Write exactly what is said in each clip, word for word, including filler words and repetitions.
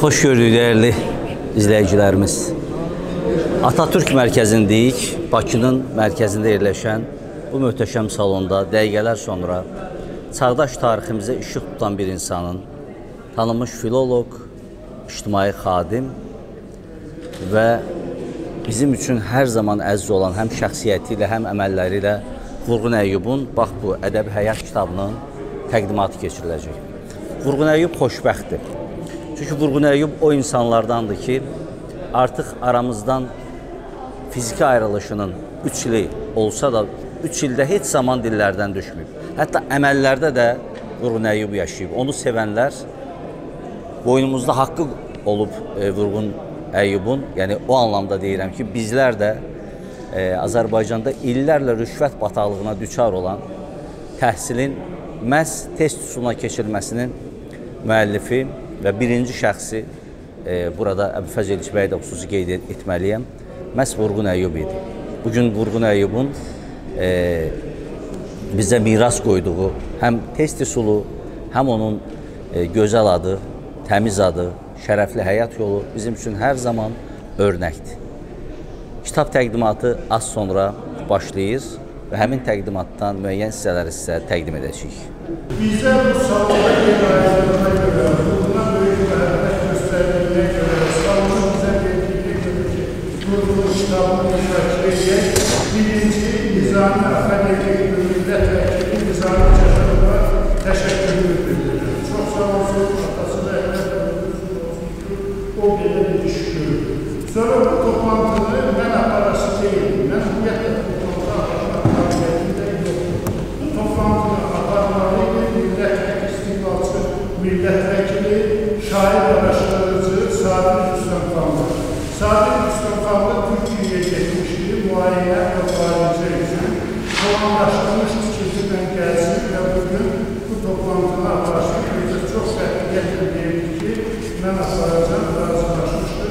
Hoş gördük değerli izleyicilerimiz. Atatürk mərkəzindəyik. Bakının mərkəzində yerləşən bu möhtəşəm salonda dəqiqələr sonra çağdaş tariximizə işıq tutan bir insanın, tanınmış filoloq, ictimai xadim və bizim üçün hər zaman əziz olan həm şəxsiyyəti ilə, həm əməlləri ilə Vurğun Əyyubun bax bu Ədəbi Həyat kitabının təqdimatı keçiriləcək. Vurğun Əyyub xoşbəxtdir. Çünki Vurğun Əyyub o insanlardandır ki, artıq aramızdan fiziki ayrılışının üç ili olsa da, üç ildə heç zaman dillərdən düşməyib. Hətta əməllərdə də Vurğun Əyyub yaşayıb. Onu sevənlər boynumuzda haqqı olub e, Vurğun Əyyubun, yəni o anlamda deyirəm ki, bizlər də e, Azərbaycanda illərlə rüşvət bataqlığına düçar olan təhsilin məhz test üsuluna keçirilməsinin müəllifi və birinci şəxsi e, burada Əbülfəz Elçibəyi də xüsusi qeyd etməliyəm, məhz Vurğun Əyyub idi. Bugün Vurğun Əyyubun e, bizə miras qoyduğu həm test üsulu, həm onun e, gözəl adı, təmiz adı, şərəfli həyat yolu bizim üçün hər zaman örnəkdir. Kitab təqdimatı az sonra başlayır və həmin təqdimatdan müəyyən hissələri sizə təqdim edəcəyik. Bizə bu salonda qeyri-ayrılığına görə, buna böyük məhəbbət göstərdiyinə görə, salonun bizə verdiyi görə ki, Vurğun kitabını iştirak edək, birinci Nizami Akademik Millət Vəkili Nizami Cəşərova təşəkkürünü bildirir. Çox sağ olsun, atası da o belə bir iş görür. Sonra bu toplantını mən aparası deyil, mən ümumiyyətlə bu toplantı aparmasında yoxdur. Bu toplantını aparmalıydı millət istiqlalçı, millət vəkili, şair araşdırıcı Sabir Rüstəmxanlı. Sabir Rüstəmxanlı Türkiyəyə getmişdi, müayinə və müalicə üçün. Tamamlaşdırmışdı ki, bizdən gəlsin və bugün bu toplantını aparasın. Bizə çox qətiyyətlə deyildi ki, mən aparacam, razılaşmışdır.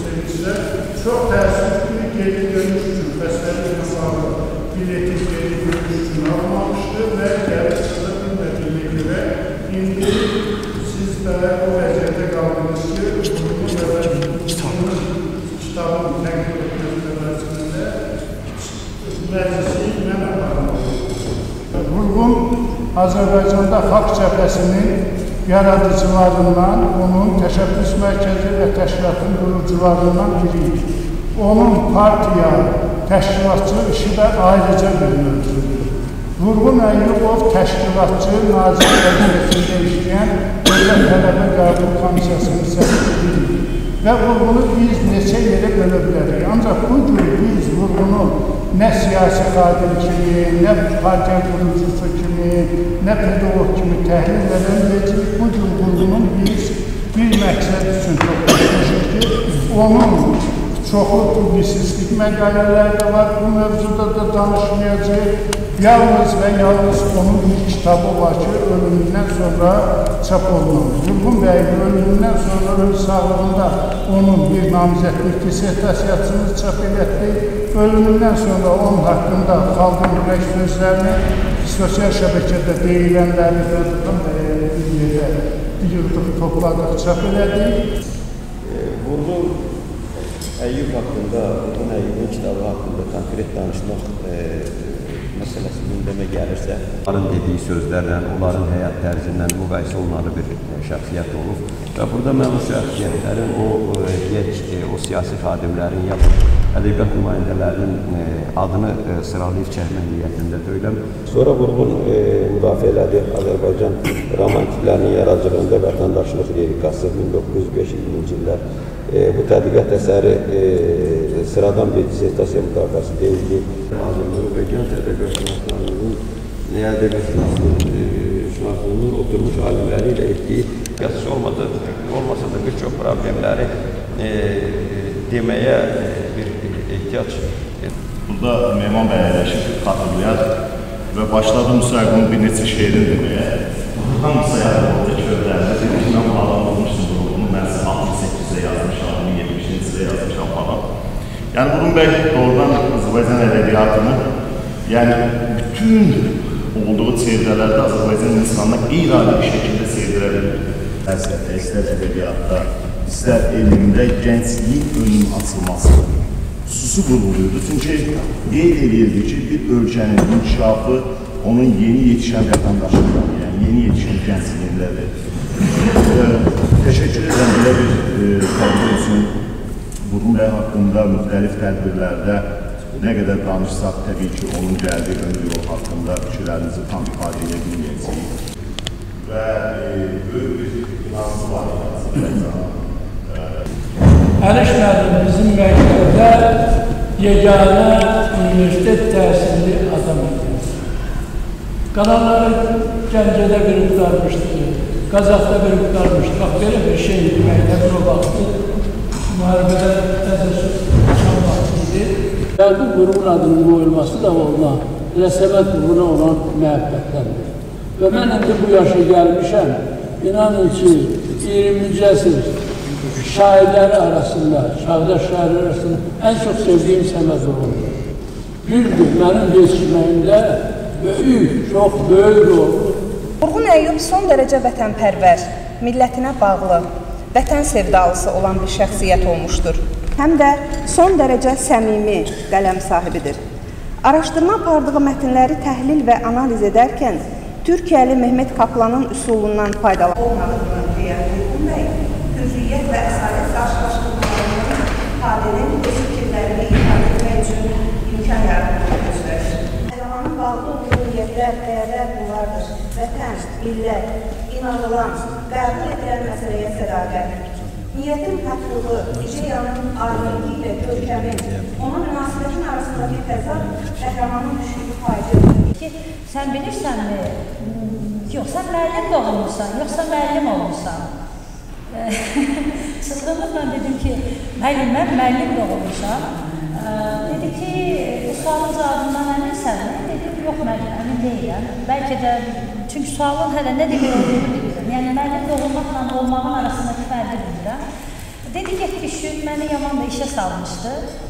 Çox təəssüflü geri dönüş üçün, bəstəli insanı bileti geri dönüş üçün almamışdır və gəlib çıxda bilmədiyinə görə indi siz də o vəziyyətə qaldınız ki, Vurğun və kitabın təqdim etməsində məclisi mən aparmalıyım. Vurğun Azərbaycanda Xalq Cəbhəsinin yaradıcılarından, onun təşəbbüs mərkəzi və təşkilatın qurucularından biriydi. Onun partiya, təşkilatçı işi də ayrıca bir mövzudur. Vurğun Əyyubov təşkilatçı, nazir vəzifəsində işləyən Dövlət Tələbə Qəbul Komissiyasının sədridir. Və Vurğunu biz neçə yerə bölə bilərik. Ancaq bugün biz Vurğunu nə siyasi xadim kimi, nə partiya qurucusu kimi, nə pedagog kimi təhlil edilməyəcək. Bugün Vurğunun biz bir məqsəd üçün toplaşmışıq ki, onun çoxlu publisistik məqalələri də var, bu mövzuda da danışmayacaq. Yalnız və yalnız onun bir kitabı var ki, ölümündən sonra çap olunur. Vurğun bəyin ölümündən sonra öz sağlığında onun bir namizədlik dissertasiyasını çap etdi. Ölümündən sonra onun haqqında xalqın ürək sözlərini, sosial şəbəkədə deyilənləri bir yerdə yığdıq, topladıq, çap elədik. Vurğun Əyyub haqqında, Vurğun Əyyubun kitabı haqqında konkret danışmaq məsələsi gündəmə gəlirsə, onların dediyi sözlərlə, onların həyat tərzindən müqayisə olunan bir şəxsiyyət olub. Və burada mən o şəxsiyyətlərin, o gec, o siyasi xadimlərin, ya ədəbiyyat nümayəndələrinin adını sıralayıb çəkmə niyyətində deyiləm. Sonra Vurğun müdafiə elədi Azərbaycan romantiklərinin yaradıcılığında vətəndaşlıq lirikası min doqquz yüz beşinci illər. Bu tədqiqat əsəri sıradan bir dissertasiya müdafiəsi deyil ki, azınlığı və gənc ədəbiyyat şünaslığının, ədəbiyyat şünaslığının oturmuş alimləri ilə etdiyi yazısı olmasa da bir çox problemləri deməyə bir ehtiyac. Burada Mehman bəy əyləşib xatırlayar və başladı müsahibənin bir neçə şeirin deməyə. Hamısı yardımda körlərdə dedim ki, mən bu adam olmuştum Vurğunu, mən altmış səkkizdə yazmışam, min yetmişinci ildə yazmışam falan. Yəni Vurğun bəy doğrudan Azərbaycan ədəbiyyatını, yəni bütün olduğu çevrələrdə Azərbaycan insanına qeyri-adi bir şəkildə sevdirə bilir. Fəlsəfə, istər ədəbiyyatda, istər elmində gəncliyin önünün açılması xüsusi vurğuluydu. Çünki qeyd edirdi ki, bir ölkənin inkişafı onun yeni yetişən vətəndaşından, yəni yeni yetişən gəncliyindədir. Təşəkkür edirəm belə bir tədbir üçün. Vurğun bəy haqqında müxtəlif tədbirlərdə nə qədər danışsaq, təbii ki, onun gəldiyi ömrü yol haqqında fikirlərimizi tam ifadə edə bilməyəcəyik. Və böyük bir inansı var. Əliş müəllim bizim məktəbdə yeganə universitet təhsilli adam idi. Qalanları Gəncədə bir qurtarmışdı, Qazaxda bir qurtarmışdı. Bax, belə bir şey idi, məktəbin o vaxtı. Müharibədə təzəssüf uçan vaxtı idi. Gəldi qurumun adının qoyulması da ondan, Rəsəmət quruna olan məhəbbətlərdir. Və mən indi bu yaşa gəlmişəm, inanın ki, iyirminci əsr şairləri arasında, çağdaş şairlər arasında ən çox sevdiyim Səməd Vurğundur. Bir gün mənim geçməyimdə böyük, çox böyük oldu. Vurğun Əyyub son dərəcə vətənpərvər, millətinə bağlı, vətən sevdalısı olan bir şəxsiyyət olmuşdur. Həm də son dərəcə səmimi qələm sahibidir. Araşdırma apardığı mətnləri təhlil və analiz edərkən Türkiyəli Mehmet Kaplanın üsulundan faydalı olmadığını deyən Vurğun bəy, hürriyyət və əsalet qarşılaşdırmalarının ifadənin öz fikirlərini ifadə etmək üçün imkan yaratmağa göstərir. Ələmanın bağlı olduğu niyyətlər, dəyərlər bunlardır. Vətən, millət, inanılan, qəbul edilən məsələyə sədaqət. Niyyətin patrılığı, ideyanın ayrılığı ilə görkəmin, ona münasibətin arasındakı təzad qəhrəmanın düşdüyü faydadır. Sən bilirsənmi, yox, sən müəllim də olmuşsan, yoxsa müəllim olmuşsan. Sıxlıqla dedim ki, müəllim, mən müəllim də olmuşam. Dedi ki, bu sualın cavabından əminsənmi? Dedim, yox, müəllim, əmin deyiləm. Bəlkə də, çünki sualın hələ nə demək olduğunu bilirəm. Yəni, müəllim də olmaqla olmağın arasındakı fərqi bilirəm. Dedi, getdi şüq, məni yaman da işə salmışdı.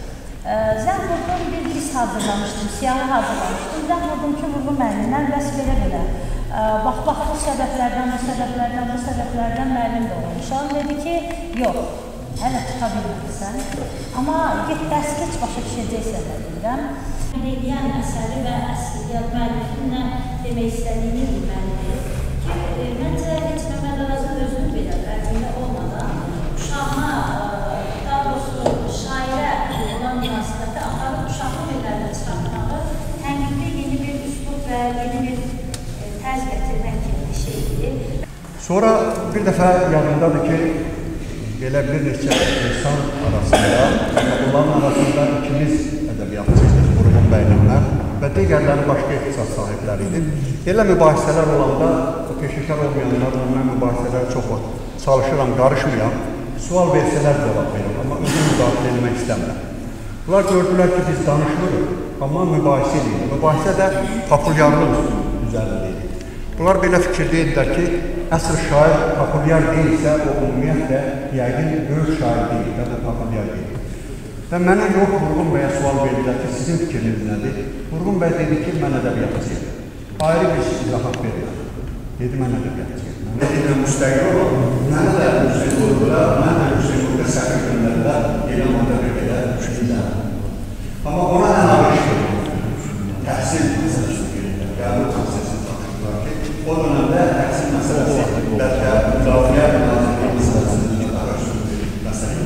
Zən vurdum, bir list hazırlamışdım, siyahı hazırlamışdım. Zən vurdum ki, Vurğun müəllimdən bəs belə-belə. Bax, bax, bu səbəblərdən, bu səbəblərdən, bu səbəblərdən müəllim də olmuşam. Dedi ki, yox, hələ tuta bilmirsən. Amma get, dərs geç, başa düşəcəksən də bilirəm. Deyilən əsəri və əsliyyat müəllifin nə demək istədiyini bilməlidir ki, məncə heç Məmməd Arazın özünün belə fərqində olmadan uşağına, daha doğrusu şairə olan münasibəti aparıb uşaqlı yerlərdə çıxartmağı tənqidli yeni bir üslub və yeni bir tərz gətirmək kimi bir şeydir. Sonra bir dəfə yanındadır ki, belə bir neçə insan arasında, onların arasında ikimiz ədəbiyyatçıydık, Vurğun bəylə mən və digərləri başqa ixtisas sahibləri idi. Elə mübahisələr olanda, peşəkar olmayanlarla mən mübahisələri çox çalışıram, qarışmayam. Sual versələr cavab verir, amma özüm müdaxilə etmək istəmirəm. Bunlar gördülər ki, biz danışmırıq, amma mübahisə edirik. Mübahisə də populyarlıq üzərində idi. Bunlar belə fikirdəyirlər ki, əsr şair populyar deyilsə, o ümumiyyətlə yəqin böyük şair deyil və bu populyar deyil. Və mənə yox, Vurğun bəyə sual verirlər ki, sizin fikriniz nədir? Vurğun bəy dedi ki, mən ədəbiyyatçıyım. Ayrı bir izahat verirlər. Dedi, mən ədəbiyyatçıyım. Nə deyilən müstəqil olan, mənə də Hüseyin Vurğuda, mən də Hüseyin Vurğuda səhv günlərdə elə onda bir belə düşünürlər. Amma ona ən ağır iş verir. Təhsil məsələsi verirlər. Qəbul təhsilsi tanışırlar ki, o dönəmdə təhsil məsələsi bəlkə müdafiə nazirliyi məsələsinin araşdırdığı məsələ.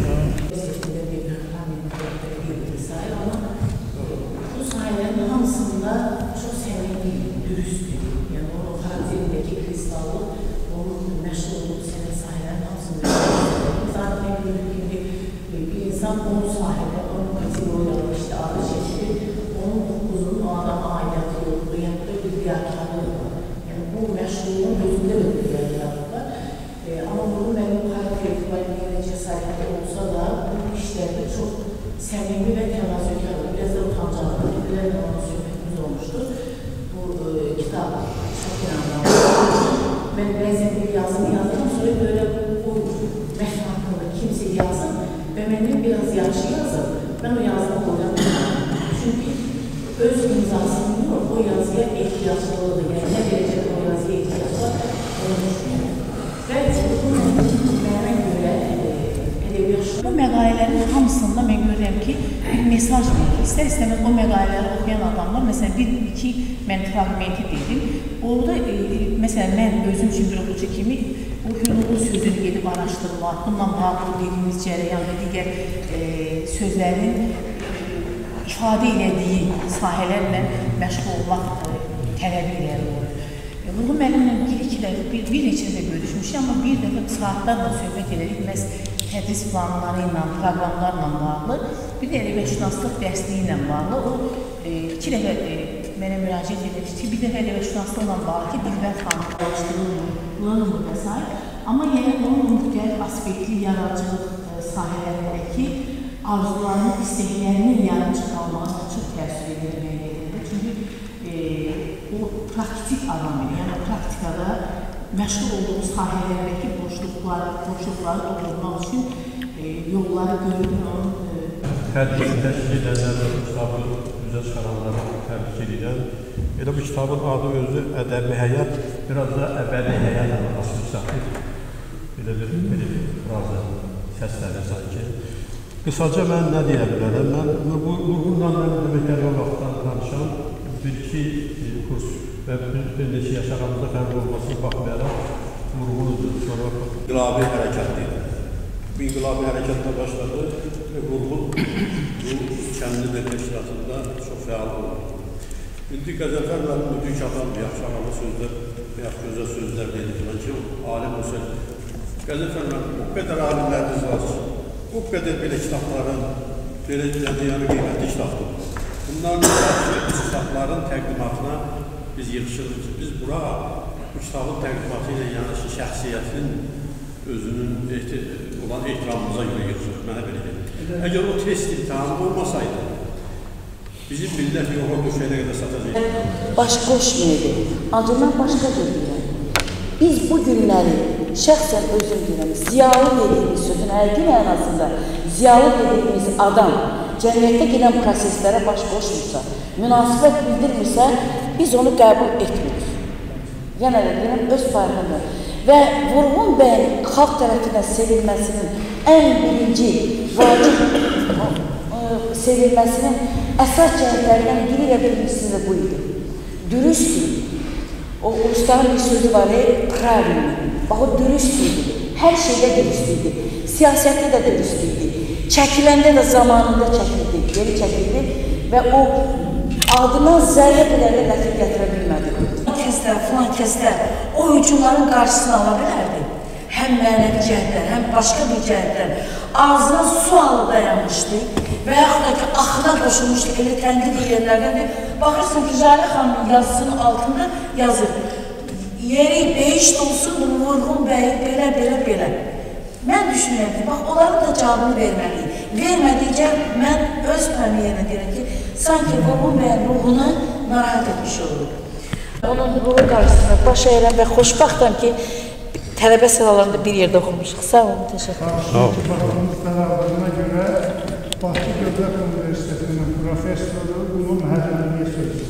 Bu sahələrin hamısında çox səmimi, dürüstlük, yəni o xarakterindəki kristallıq, onun məşğul olduğu sənət sahələrin hamısında zaten görürük ki, bir insan onun sahədə, onun kategoriyalı işte adı çekilir, onun hukukuzun o adama aidiyyatı yoktu, yəni da bir riyakarlığı var. Yəni bu məşğulluğun gözündə de bir riyakarlığı var. E, amma bunu mənim xarakter etməyinə cəsarətli olsa da, bu işlərdə çox səmimi və təvazökarlı, biraz da utancaqlı, bilərlə onun söhbətimiz olmuşdur. Bu e, kitab çox inanmalı. Mən bəzən bir yazını yazdım, sonra böyle bu mətn haqqında kimsə yazın və məndən biraz yaxşı yazın, mən o yazını qoyamıyorum. Çünki öz imzasını yox, o yazıya ehtiyaclıdır, yəni nə verəcək o yazıya ehtiyac var, onu düşünürəm. Və bunun mənə görə hamısında mən görürəm ki, bir mesaj verir. İstər-istəməz o məqalələri oxuyan adamlar, məsələn, bir, iki mən fragmenti dedim. Orada, e, məsələn, mən özüm üçün bir oxucu kimi o hüququn sözünü gedib araşdırmaq, bununla bağlı dediyimiz cərəyan və digər e, sözlərin ifadə elədiyi sahələrlə məşğul olmaq e, tələbi irəli olur. Vurğun müəllimlə bir-iki dəfə, bir, bir neçə də görüşmüşük, amma bir dəfə saatlarla söhbət edirik, məhz tədris planları ilə, proqramlarla bağlı, bir də ədəbiyyatşünaslıq dərsliyi ilə bağlı. O, e, iki dəfə e, mənə müraciət edir ki, bir dəfə ədəbiyyatşünaslıqla bağlı ki, dilbər xanımlaşdırılmır və s. Amma yəni onun müxtəlif aspektli yaradıcılıq e, sahələrindəki arzularını, istəklərinin yarım çıxalmağına çox təəssüf edir mənə edir. Çünki e, o praktik adam idi, yəni praktikada məşğul olduğu sahələrdəki boşluqları, boşluqları doldurmaq üçün e, yolları görür, onun Tədris təşkil edənlərlə bu kitabı üzə çıxaranları təbrik edirəm. Elə bu kitabın adı özü ədəbi həyat, biraz da əbədi həyat arasını saxlayır. Elə bir, belə bir razı səsləri sanki. Qısaca mən nə deyə bilərəm? Mən bu Vurğunla mən deməklər o vaxtdan danışam. Bir-iki kurs və bir neçə yaş aramızda fərq olmasına baxmayaraq Vurğunuzdur. Sonra İnqilabi hərəkatdır. Bu inqilabi hərəkatla başladı və Vurğun bu kəndli təşkilatında çox fəal oldu. İndi Qəzənfər mənim müdrik adamdır, yaxşı ağalı sözlər, yaxşı gözəl sözlər dedik ki, alim o söz. Qəzənfər mənim, o qədər alimlərimiz var, o qədər belə kitabların, belə dünyanın qiymətli kitabdır. Bunların kitabların təqdimatına biz yığışırıq ki, biz bura bu kitabın təqdimatı ilə yanaşı şəxsiyyətin özünün olan ehtiramımıza görə yığışırıq, mənə belə gedir. Əgər o test imtihanı olmasaydı, bizim millət yola döşəyinə qədər satacaq. Baş qoşmaydı, ancaq mən başqa deyirəm. Biz bu günləri şəxsən özüm deyirəm, ziyalı dediyimiz sözün həqiqi mənasında ziyalı dediyimiz adam cəmiyyətdə gedən proseslərə baş qoşmursa, münasibət bildirmirsə, biz onu qəbul etmirik. Yəni, deyirəm, öz fərqində. Və Vurğun bəyin xalq tərəfindən sevilməsinin ən birinci vacib sevilməsinin əsas cəhətlərindən biri və birincisi də bu idi. Dürüsttür. O, Rusların bir sözü var, pravilni. Bax, o dürüst idi. Hər şeydə dürüst idi. Siyasətdə də dürüst idi. Çəkiləndə də zamanında çəkildi, geri çəkildi və o adından zərrə qədər də nəticə gətirə bilmədi. Kəslər, filan kəslər o hücumların qarşısını ala bilərdi. Həm mənəvi cəhətdən, həm başqa bir cəhətdən ağzına su alıb dayanmışdı və yaxud da ki, axına qoşulmuşdu, elə tənqid edənlərdən də baxırsın ki, Jale xanımın yazısının altında yazır. Yeri beyiş olsun, Vurğun bəyi belə, belə, belə. Mən düşünürəm ki, bax, onların da cavabını verməliyim. Vermədikcə, mən öz pəmiyyenə deyirəm ki, sanki Vurğun bəyin ruhunu narahat etmiş olur. Onun ruhu qarşısında baş əyirəm və xoşbaxtam ki, tələbə sıralarında bir yerdə oxumuşuq. Sağ olun, təşəkkür ederim. Sağ olun. Baxımız qərarlarına görə Bakı Dövlət Universitetinin professoru bunun hədəliyə sözü.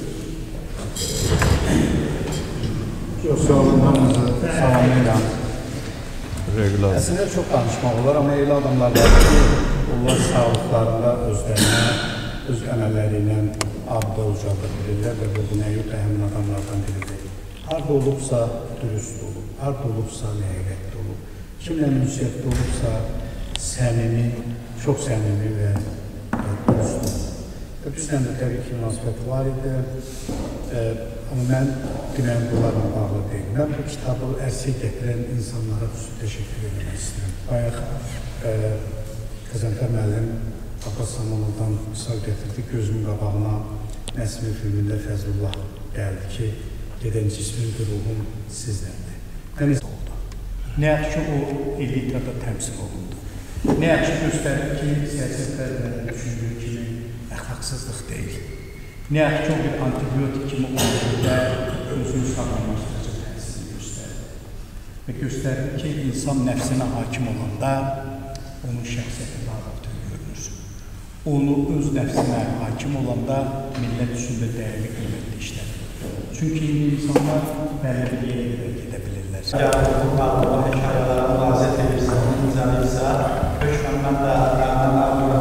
Çox sağ olun, hamınızı salamlayıram. Əslində çox danışmaq olar, amma elə adamlar var ki, onlar sağlıqlarında özlərinə, öz əməlləri ilə abda ucalda bilirlər və Vurğun Əyyub həmin adamlardan biridir. Harada olubsa dürüst olub, harada olubsa həqiqətli olub, kimlə ünsiyyətli olubsa səmimi, çox səmimi və dürüst olub. Və bizdən də təbii ki, münasibət var idi. Amma mən deməyim, bunlarla bağlı deyil. Mən bu kitabı ərsəyə gətirən insanlara xüsusi təşəkkür etmək istəyirəm. Bayaq Qəzənfər müəllim Abbas Samanovdan misal gətirdi, gözümün qabağına Nəsimi filmində Fəzlullah gəldi ki, gedən cismin ruhum sizlərdir. Dəniz oldu. Nə yaxşı ki, o elitada təmsil olundu. Nə yaxşı göstərir ki, siyasətlərlə düşündüyü kimi əxlaqsızlıq deyil. Nə yaxşı ki, o bir antibiotik kimi olduğunda özünü sağlamlaşdıracaq hədisini göstərir. Və göstərir ki, insan nəfsinə hakim olanda onun şəxsiyyəti daha artıq görünür. Onu öz nəfsinə hakim olanda millət üstündə dəyərli qiymətli işlər. Çünki insanlar bəlli bir yerə qədər gedə bilirlər. Bu qanunun hekayələri müraciət edirsə, incəlirsə, hökmənmən də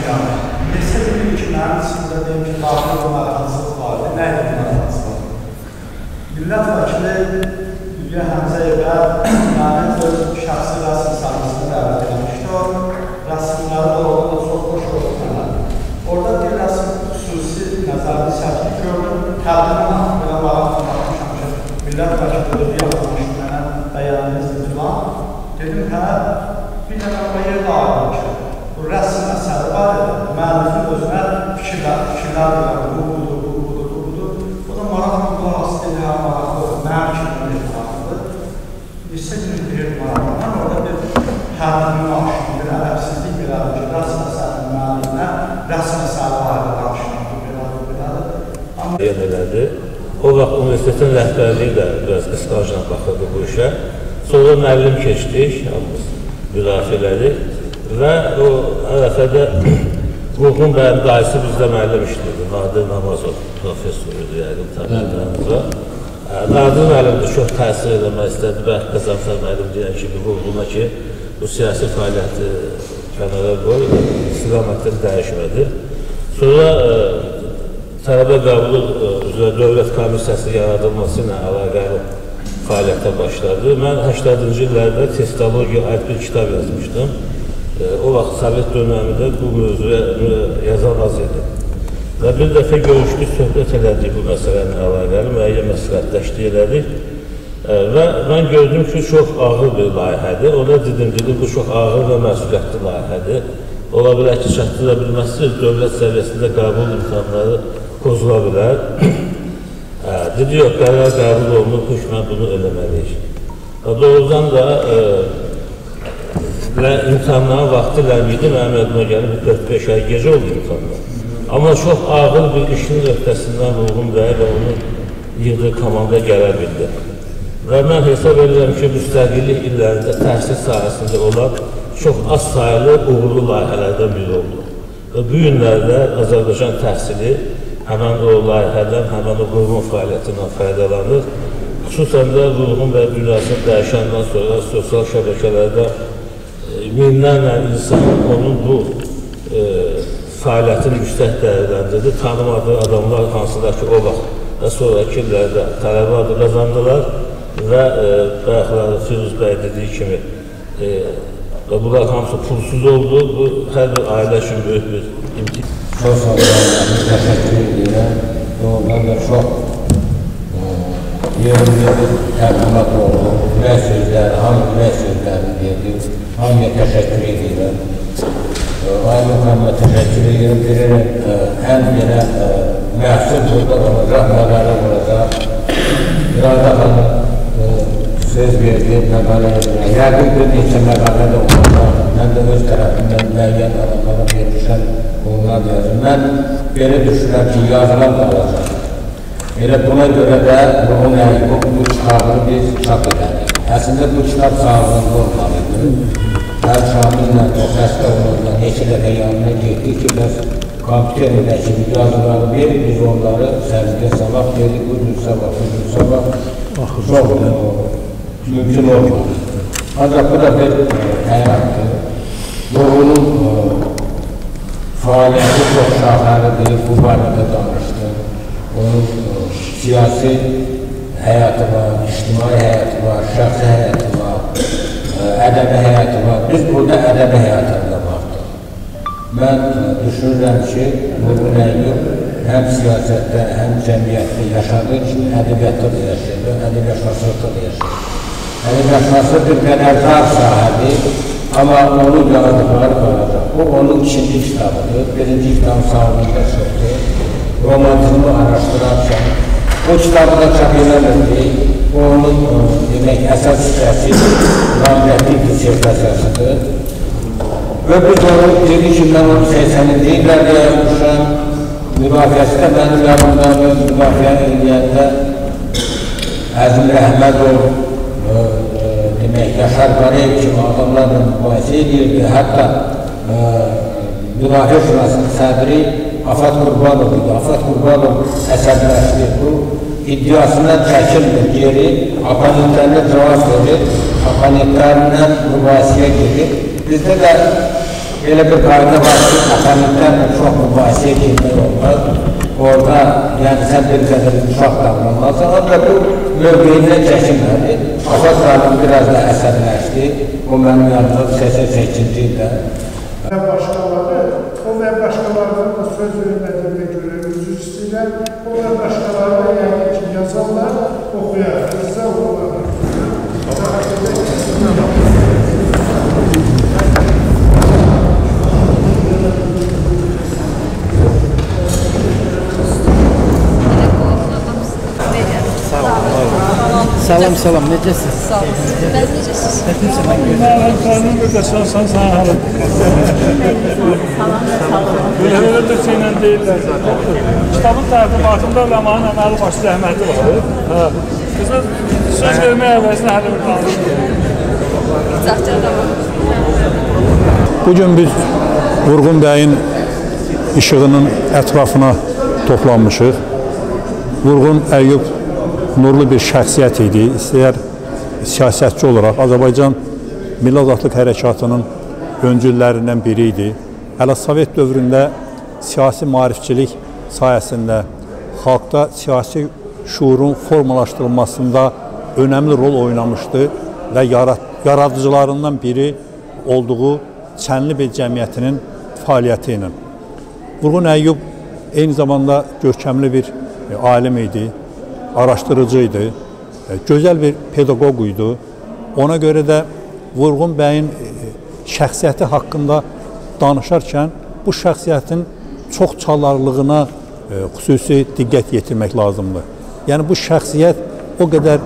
yəni. Nesə bilir ki, mənim sizdə deyim ki, daxil bu mərhəmsizlik var, nə ilə bu mərhəmsizlik var? Millət vəkili Hülya Həmzəyevə mənim öz şəxsi rəsm sahəsində dəvət edilmişdi. O rəsmləri də orada da çox xoş oldu mənə. Orada bir rəsm xüsusi nəzərli səhvlik gördüm. Təqdimən belə maraq baxmışam ki, millət vəkili özü yapılmış mənə bəyəniniz filan. Dedim, hə, bir dənə o yerdə ayrılır ki, bu rəsm məsələ var idi, müəllifin özünə fikirlər, fikirlər verir, bu budur, bu budur, bu budur. O da maraqlı qulaq asıl edir, hə, maraqlı, mənim kimi bir maraqlıdır. Neçə gün bir maraqlı, mən orada bir həddini danışdım, bir ədəbsizlik belədir ki, rəsm məsəlinin müəllifinə rəsm məsələ ayrı danışmaq, bu belədir, belədir. Deyən elədi, o vaxt universitetin rəhbərliyi də biraz qısqancına baxırdı bu işə. Sonra müəllim keçdik, yalnız müdafiələri və o ərəfədə Ruhun bəyin dayısı bizdə müəllim işləyirdi, Nadir Namazov profesörüydü, yəqin tanıdığınızda. Nadir müəllim də çox təsir eləmək istədi, bəlkə Qəzənfər müəllim deyən kimi Ruhuna ki, bu siyasi fəaliyyəti kənara qoy, istiqamətini dəyişmədi. Sonra tələbə qəbulu üzrə dövlət komissiyası yaradılması ilə əlaqəli fəaliyyətə başladı. Mən səksəninci illərdə testologiya aid bir kitab yazmışdım. O vaxt Sovet dönəmində bu mövzuya yazan az idi. Və bir dəfə görüşdük, söhbət elədik bu məsələnin əlaqəli, müəyyən məsləhətləşdik elədik. Və mən gördüm ki, çox ağır bir layihədir. Ona dedim, dedim, bu çox ağır və məsuliyyətli layihədir. Ola bilər ki, çatdıra bilməsi dövlət səviyyəsində qəbul imkanları pozula bilər. Dedi, yox, qərar qəbul olunur, hökmən bunu eləməliyik. Doğrudan da imtihanların vaxtı ləmiydi, mənim ədıma gəlib dörd beş ay gecə oldu imtihanlar. Amma çox ağır bir işin öhdəsindən Ruhun bəy və onun yığdığı komanda gələ bildi. Və mən hesab edirəm ki, müstəqillik illərində təhsil sahəsində olan çox az sayılı uğurlu layihələrdən biri oldu. Və bu günlərdə Azərbaycan təhsili həmən o layihədən, həmən o Ruhun fəaliyyətindən faydalanır. Xüsusən də Ruhun bəy dünyasını dəyişəndən sonra sosial şəbəkələrdə minlərlə insan onun bu e, fəaliyyətini müstəh dəyərləndirdi. Tanımadığı adamlar hansılar ki, o vaxt və sonraki illərdə tələbə adı qazandılar və e, bayaqları Firuz bəy dediyi kimi e, bunlar hamısı pulsuz oldu. Bu, hər bir ailə üçün böyük bir imkan. Çox sağ olun, təşəkkür edirəm. Doğrudan da çox yerində bir təbliğat oldu. Ürək sözləri, hangi ürək sözlərini dedim. Hamıya təşəkkür edirəm. Ay Muhammed təşəkkür edirəm. Bilirəm, həm belə məhsul burada olacaq, məqalə olacaq. Biraz daha söz verdi, məqalə edirəm. Yəqin bir neçə məqalə də olacaq. Mən də öz tərəfimdən müəyyən adamlara vermişəm, onlar yazım. Mən belə düşünürəm ki, yazılan da olacaq. Elə buna görə də Ruhun Əyyubun bu kitabını biz çap edərik. Əslində bu kitab sağlığında olmalıdır. Hər şamillə o xəstə olurlar, neçə dəfə yanına getdik ki, bəs kompüterində kimi yazıları verir, biz onları sərgiyə sabah verir, bu gün sabah, bu gün sabah çox mümkün olmalı. Ancaq bu da bir həyatdır. Ruhunun fəaliyyəti çox şahəridir, bu barədə danışdı. Onun siyasi həyatı var, ictimai həyatı var, şəxsi həyatı var, ədəbi həyatı var. Biz burada ədəbi həyatında baxdıq. Mən düşünürəm ki, Ruhun Əyyub həm siyasətdə, həm cəmiyyətdə yaşadığı kimi ədəbiyyatda da yaşayır, ədəbiyyatçılıqda da yaşayır. Ədəbiyyatçılıqda bir qədər dar sahədir, amma onun yaradıqları qalacaq. O, onun ikinci kitabıdır, birinci kitabı sağlığında çoxdur. Romantizmi araşdırarkən, o kitabı da çap eləmirdi. O, onun demək, əsas hissəsi qabiliyyətli dissertasiyasıdır. Və biz onu dedik ki, mən onu səksəninci illərdə yapmışam. Müdafiəsində mənim yanımda müdafiə eləyəndə Əzim Rəhmədov, demək, Yaşar Qareyev kimi adamlarla mübahisə edirdi. Hətta müdafiə şurasının sədri Afat Qurbanov idi. Afat Qurbanov əsəbləşdi. Bu iddiasından çəkilmir geri, oponentlərine cavab verir, oponentlərlə mübahisəyə gedir. Bizdə də elə bir qayda var ki, əfəndlərlə çox mübahisəyə girmək olmaz. Orada, yəni sən bir qədər uşaq davranmazsan, ancaq bu mövqeyindən çəkinmədi. Əsas zalim biraz da əsərləşdi. O mənim yanımda səksən səkkizinci ildə. Və başqaları, o və başqalarının da söz vermədiyinə görə üzr istəyirlər. O və başqaları da yəni ki, yazarlar, oxuyar, qısa oxular. Salam, salam, necəsiniz? Sağ olun. Bəz necəsiniz? Mən qarnım bir də sorsan sana alım. Belə belə də şeylə deyirlər zaten. Kitabın tərtibatında Ləmanın əməli başı zəhməti var. Qıza söz vermək əvəzinə hələ bir qalır. Zəhcər tamam. Bugün biz Vurğun bəyin işığının ətrafına toplanmışıq. Vurğun Əyyub nurlu bir şəxsiyyət idi. İstəyər siyasətçi olaraq Azərbaycan Milli Azadlıq Hərəkatının öncüllərindən biri idi. Hələ Sovet dövründə siyasi maarifçilik sayəsində xalqda siyasi şuurun formalaşdırılmasında önəmli rol oynamışdı və yaradıcılarından biri olduğu Çənlibel cəmiyyətinin fəaliyyəti ilə. Vurğun Əyyub eyni zamanda görkəmli bir alim idi, araşdırıcı idi, gözəl bir pedaqoq idi. Ona görə də Vurğun bəyin şəxsiyyəti haqqında danışarkən bu şəxsiyyətin çox çalarlığına xüsusi diqqət yetirmək lazımdır. Yəni bu şəxsiyyət o qədər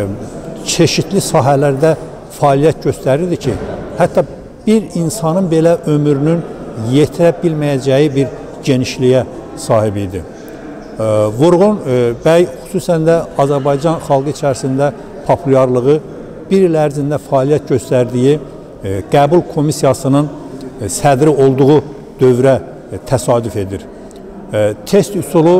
çeşitli sahələrdə fəaliyyət göstərirdi ki, hətta bir insanın belə ömrünün yetirə bilməyəcəyi bir genişliyə sahib idi. Vurğun bəy xüsusən də Azərbaycan xalqı içərisində populyarlığı bir il ərzində fəaliyyət göstərdiyi qəbul komissiyasının sədri olduğu dövrə təsadüf edir. Test üsulu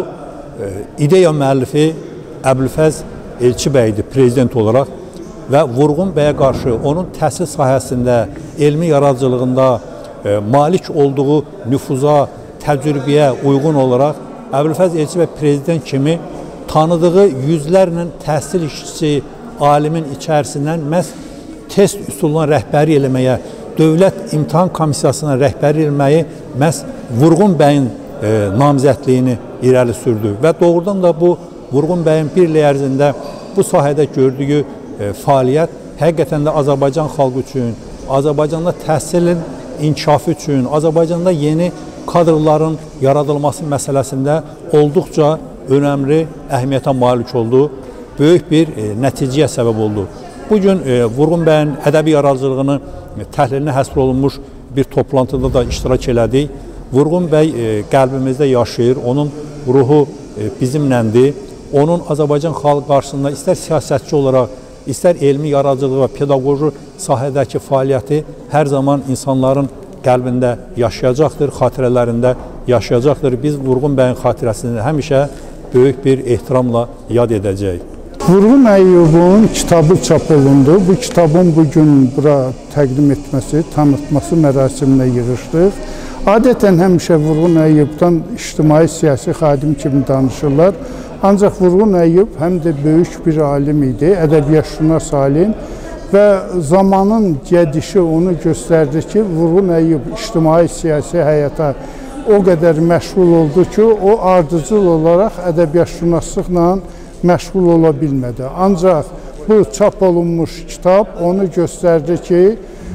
ideya müəllifi Əbülfəz Elçi bəydir prezident olaraq və Vurğun bəyə qarşı onun təhsil sahəsində, elmi yaradıcılığında malik olduğu nüfuza, təcrübəyə uyğun olaraq Əbülfəz Elçi bəy prezident kimi tanıdığı yüzlərlə təhsil işçisi, alimin içərisindən məhz test üsuluna rəhbəri eləməyə, dövlət imtahan komissiyasına rəhbəri eləməyi məhz Vurğun bəyin e, namizədliyini irəli sürdü və doğrudan da bu Vurğun bəyin bir il ərzində bu sahədə gördüyü e, fəaliyyət həqiqətən də Azərbaycan xalqı üçün, Azərbaycanda təhsilin inkişafı üçün, Azərbaycanda yeni kadrların yaradılması məsələsində olduqca önəmli əhəmiyyətə malik oldu, böyük bir e, nəticəyə səbəb oldu. Bugün e, Vurğun bəyin ədəbi yaradıcılığını e, təhlilinə həsr olunmuş bir toplantıda da iştirak elədik. Vurğun bəy e, qəlbimizdə yaşayır, onun ruhu e, bizimləndir. Onun Azərbaycan xalqı qarşısında istər siyasətçi olaraq, istər elmi yaradıcılığı və pedaqoji sahədəki fəaliyyəti hər zaman insanların qəlbində yaşayacaqdır, xatirələrində yaşayacaqdır. Biz Vurğun bəyin xatirəsini həmişə böyük bir ehtiramla yad edəcəyik. Vurğun Əyyubun kitabı çap olundu. Bu kitabın bugün bura təqdim etməsi, tanıtması mərasiminə yığışdıq. Adətən həmişə Vurğun Əyyubdan ictimai siyasi xadim kimi danışırlar. Ancaq Vurğun Əyyub həm də böyük bir alim idi, ədəbiyyatşünas alim. Və zamanın gedişi onu göstərdi ki, Vurğun Əyyub ictimai siyasi həyata o qədər məşğul oldu ki, o ardıcıl olaraq ədəbiyyatşünaslıqla məşğul ola bilmədi. Ancaq bu çap olunmuş kitab onu göstərdi ki,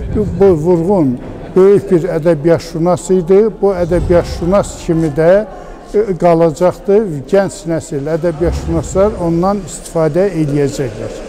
bu Vurğun böyük bir ədəbiyyatşünas idi. Bu ədəbiyyatşünas kimi də qalacaqdır. Gənc nəsil ədəbiyyatşünaslar ondan istifadə edəcəklər.